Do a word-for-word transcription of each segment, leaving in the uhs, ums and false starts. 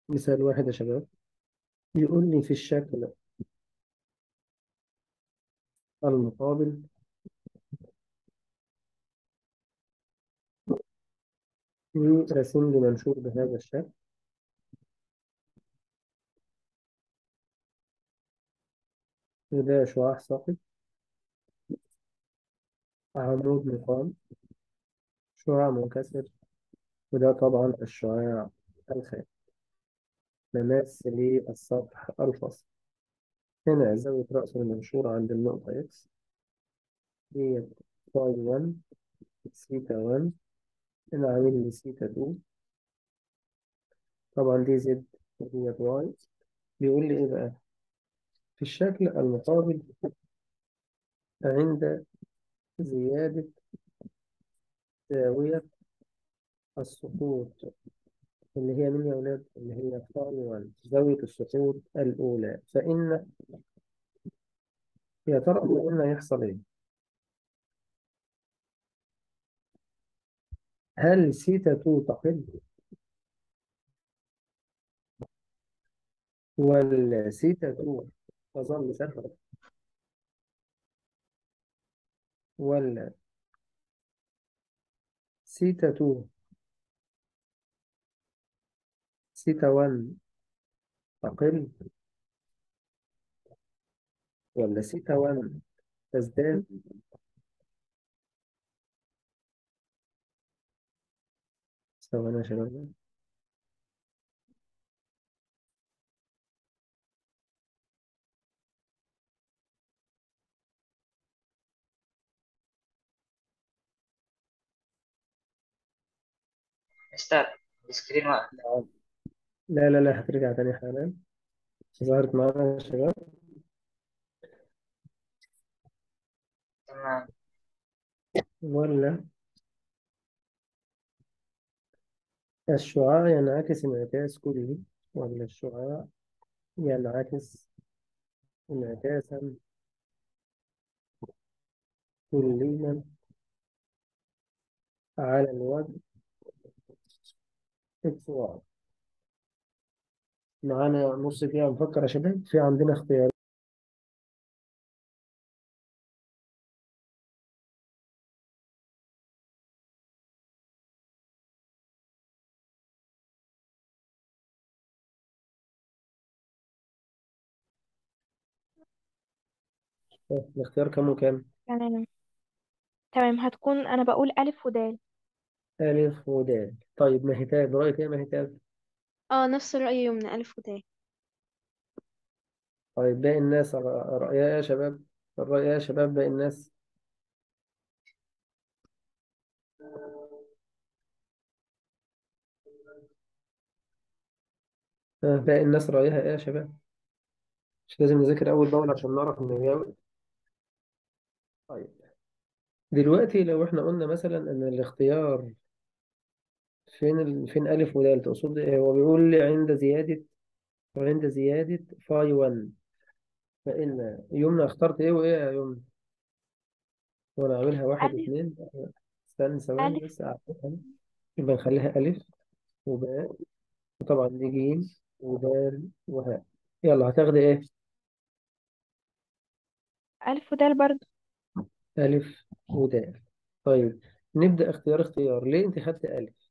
مثال واحد يا شباب. يقول لي في الشكل المقابل في رسم لي منشور بهذا الشكل. وده شعاع ساقط، عمود مقام، شعاع منكسر، وده طبعا الشعاع الخارجي. مماس للسطح الفصل. هنا زاوية رأس المنشور عند النقطة إكس هي باي واحد سيتا واحد. هنا عامل لي سيتا اتنين. طبعا دي زد وهي واي. بيقول لي إيه بقى؟ في الشكل المقابل عند زيادة زاوية السقوط، اللي هي مين يا ولاد؟ اللي هي باي واحد، زاوية السقوط الأولى، فإن يا ترى فإن هيحصل إيه؟ هل سيتا اتنين تقل ولا سيتا اتنين تظل ثابتة، ولا سيتا اتنين سيتا واحد تقل، ولا سيتا واحد تزداد؟ ثواني يا شباب. مستر، السكرين واقف. لا لا لا، هترجع تاني حالا. ظهرت معانا يا شباب. تمام. ولا الشعاع ينعكس انعكاس كلي، ولا الشعاع ينعكس انعكاسا كليا على الوجه اكس واي. معانا نص دقيقة نفكر يا شباب، في عندنا اختيار. الاختيار كم وكم؟ تمام. تمام، هتكون انا بقول الف ودال. ألف ودال. طيب مهتاب، رأيك إيه مهتاب؟ اه، نفس الرأي يمنى، ألف وتاء. طيب باقي الناس رأ- رأيها إيه يا شباب؟ الرأي إيه يا شباب باقي الناس؟ آه، باقي الناس رأيها إيه يا شباب؟ مش لازم نذاكر أول بأول عشان نعرف نجاوب؟ طيب دلوقتي لو إحنا قلنا مثلا إن الاختيار فين ال... فين ألف ودال تقصد إيه؟ هو بيقول لي عند زيادة، عند زيادة فاي واحد، فإن يمنى اخترت إيه وإيه يا يمنى؟ وأنا عاملها واحد الف. اتنين. استنى ثواني الف. بس أعملها. يبقى نخليها ألف وباء، وطبعا دي جيم ودال وهاء. يلا هتاخدي إيه؟ الف ودال برضو. ألف ودال. طيب نبدأ اختيار اختيار. ليه أنت خدت ألف؟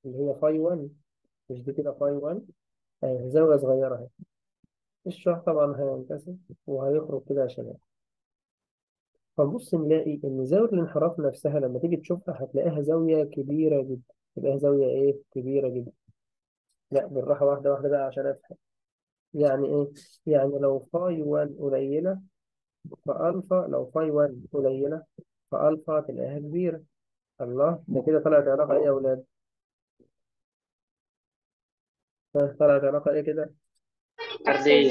اللي هي فاي واحد، مش دي كده فاي واحد؟ أهي زاوية صغيرة أهي. الشعاع طبعا هينكسر وهيخرج كده يا شباب. فنبص نلاقي إن زاوية الانحراف نفسها لما تيجي تشوفها هتلاقيها زاوية كبيرة جدا. تبقى زاوية إيه؟ كبيرة جدا. لا بالراحة، واحدة واحدة بقى عشان أفهم. يعني إيه؟ يعني لو فاي واحد قليلة فألفا، لو فاي واحد قليلة فألفا تلاقيها كبيرة. الله، ده كده طلعت علاقة إيه يا أولاد؟ ها، طلعت علاقة إيه كده؟ فردية.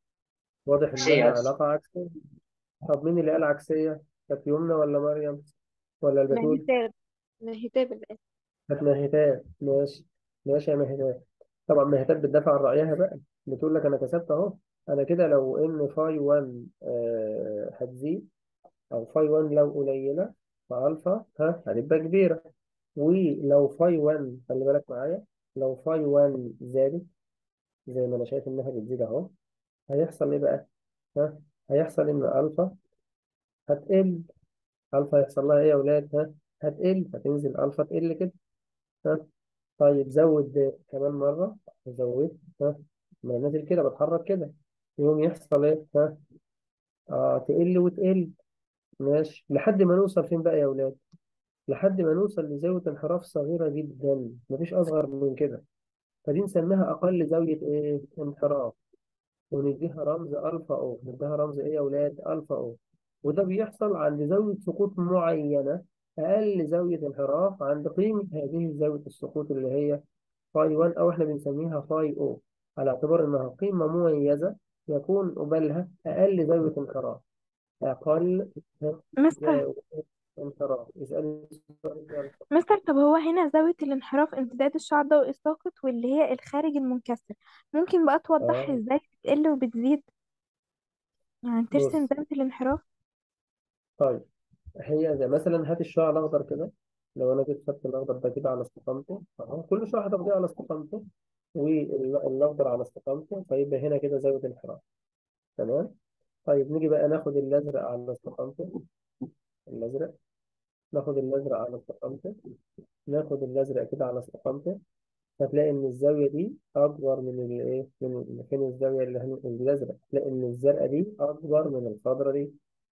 واضح إنها عكسية قصدي. علاقة عكسية. طب مين اللي قال عكسية؟ كانت يمنى ولا مريم ولا البتول؟ مهتاب مهتاب الآن. كانت مهتاب. ماشي. ماشي يا مهتاب. طبعا مهتاب بتدافع عن رأيها بقى، بتقول لك أنا كسبت أهو. أنا كده لو إن فاي واحد آه هتزيد، أو فاي واحد لو قليلة فألفا ها هتبقى كبيرة. ولو فاي واحد خلي بالك معايا، لو فاي واحد زادت زي ما أنا شايف إنها بتزيد أهو، هيحصل إيه بقى؟ ها، هيحصل إن ألفا هتقل. ألفا هيحصل لها إيه يا أولاد؟ ها، هتقل، هتنزل ألفا تقل كده. ها، طيب زود كمان مرة. زود. ها، ما نازل كده بتحرك كده، يوم يحصل إيه؟ ها، آه تقل وتقل. ماشي لحد ما نوصل فين بقى يا أولاد؟ لحد ما نوصل لزاوية انحراف صغيرة جدا، مفيش أصغر من كده. فدي نسميها أقل زاوية إيه؟ انحراف. ونديها رمز ألفا أو، نديها رمز إيه يا أولاد؟ ألفا أو. وده بيحصل عند زاوية سقوط معينة، أقل زاوية انحراف عند قيمة هذه زاوية السقوط اللي هي فاي واحد، أو إحنا بنسميها فاي أو، على اعتبار إنها قيمة مميزة يكون قبلها أقل زاوية انحراف. أقل مستر زاوية انحراف. اسألي السؤال ده. مستر طب هو هنا زاوية الانحراف امتداد الشعاع الضوئي الساقط واللي هي الخارج المنكسر، ممكن بقى توضح آه ازاي بتقل وبتزيد؟ يعني ترسم بص. زاوية الانحراف. طيب هي زي مثلا هات الشعاع الأخضر كده. لو أنا جيت خدت الأخضر ده كده على استقامته أهو، كل شعاع هتاخديه على استقامته، والأخضر على استقامته، فيبقى هنا كده زاوية انحراف. تمام. طيب نيجي بقى ناخد الأزرق على استقامته. الأزرق، ناخد الأزرق على استقامته، ناخد الأزرق كده على استقامته. هتلاقي إن الزاوية دي أكبر من الإيه؟ من فين الزاوية اللي هنا الأزرق؟ تلاقي إن الزرقاء دي أكبر من الخضراء دي.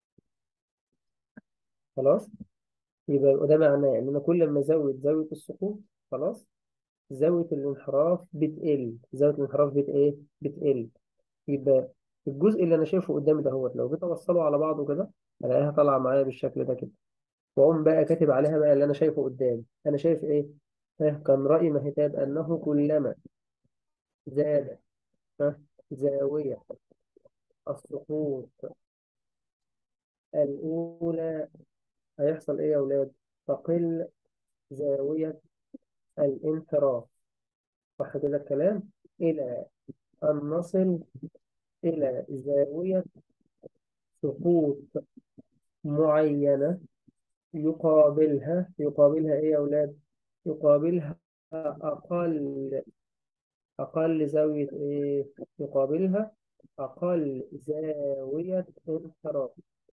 خلاص. يبقى ده معناه إن أنا كل ما أزود زاوية السقوط، خلاص، زاوية الانحراف بتقل. زاوية الانحراف بت إيه؟ بتقل. يبقى الجزء اللي أنا شايفه قدامي ده هو لو جيت أوصله على بعضه كده ألاقيها طالعة معايا بالشكل ده كده. وأقوم بقى كاتب عليها بقى اللي أنا شايفه قدامي. أنا شايف إيه؟ ها، كان رأي مهتاب أنه كلما زاد ها، زاوية السقوط الأولى هيحصل إيه يا أولاد؟ تقل زاوية الانحراف. صح كده الكلام؟ إلى أن نصل إلى زاوية سقوط معينة يقابلها، يقابلها إيه يا أولاد؟ يقابلها أقل، أقل زاوية إيه؟ يقابلها أقل زاوية انحراف.